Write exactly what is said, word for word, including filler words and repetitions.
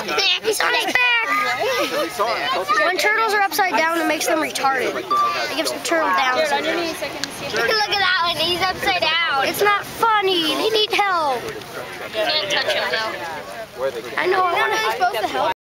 He's on his back! When turtles are upside down, it makes them retarded. It gives the turtle down syndrome. Look at that one, he's upside down. It's not funny, they need help. You can't touch him though. I know, I want to help.